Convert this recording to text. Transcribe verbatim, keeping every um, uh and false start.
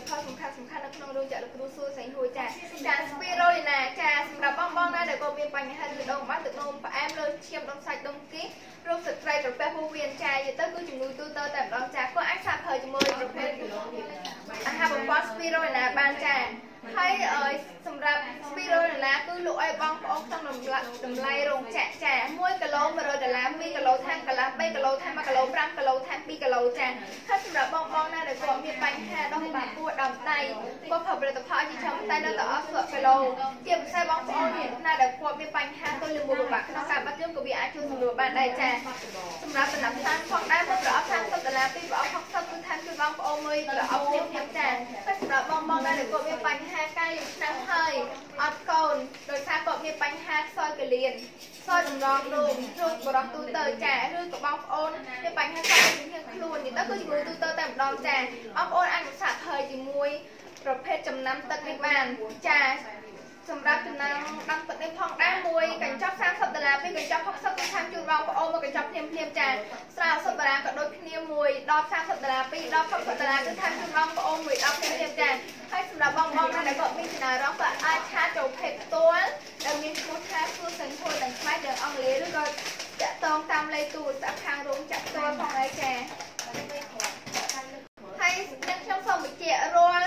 ផលសំខាន់សំខាន់នៅក្នុងរោងចក្រលោកគ្រូសួរសេងហួយចាចាស្ពីរ៉ូណាចាសម្រាប់បងបងណាដែលគាត់មានបញ្ហាទឹកនោមបាត់ទឹកនោមផ្អែមលើឈាមដុំសាច់ដុំគីរោគស្ត្រីប្រភេទពោះវៀនចាយទៅគឺជំងឺទូទៅតែម្ដងចាគាត់អាចសាកប្រើជាមួយប្រភេទអាហារបំពន់ស្ពីរ៉ូណាបានចាហើយសម្រាប់ស្ពីរ៉ូណាគឺលក់ឲ្យបងប្អូនក្នុងតម្លៃរោងចក្រចាមួយគីឡូមួយរយដុល្លារពីរគីឡូថែមកន្លះបីគីឡូថែមមួយគីឡូប្រាំគីឡូថែមពីរគីឡូចាហើយសម្រាប់បងប្អូនណាដែលគាត់មានបញ្ហាដុំបាក់ពួរដើមដៃគាត់ប្រើផលិតផលជាច្រើនតែនៅតែអត់ស្រួលគីឡូជាពិសេសបងប្អូនណាដែលគាត់មានបញ្ហាទល់លាមកពិបាកក្នុងការបាត់យើងក៏វាអាចជួយសម្រួលបានដែរចាសម្រាប់ដំណាំផ្សារផងដែរមួយប្រអប់សាមសិបដុល្លារពីរប្រអប់ហុកសិបគឺថែមជូនបងប្អូនមួយប្រអប់ភ្លាមភ្លាមចាហើយសម្រាប់បងប្អូនណាដែលគាត់មានបញ្ហាការលាបថ្នាំហើយអត់កូនដោយសារគាត់មានបញ្ហាខ្សោយកលៀនខ្សោយតម្រងនោមរោគបរោះទូទៅចាឬក៏បងប្អូនមានបញ្ហាខ្សោយជំនាញខ្លួននេះទៅគឺជំងឺទូទៅតែម្ដងចាបងប្អូនអាចមកសាកហើយជាមួយប្រភេទចំណាំទឹកនេះបានចាសម្រាប់ចំណាំដាំទឹកនេះផងដែរមួយកញ្ចប់សាមសិបដុល្លារពីកញ្ចប់ហុកសិបគឺថែមជូនបងប្អូនមកកញ្ចប់ភ្លាមភ្លាមចាស្រាអសិបដុល្លារក៏ដូចគ្នាមួយដបសាមសិបដុល្លារពីរដបហុកសិបដុល្លារគឺថែមជូនបងប្អូនមួយដបភ្លាមភ្លាមចាហើយសម្រាប់បងប្អូនណាដែលគាត់មានចំណាររងក៏អាចឆាតចូលเพจផ្ទាល់ដែលមានឈ្មោះថាសួរសិនហួរទាំងខ្មែរទាំងអង់គ្លេសឬក៏តាក់ទងតាមលេខទូរស័ព្ទខាងរោងចក្រផ្ទាល់ផងដែរចាហើយខ្ញុំសូមបញ្ជាក់រាល់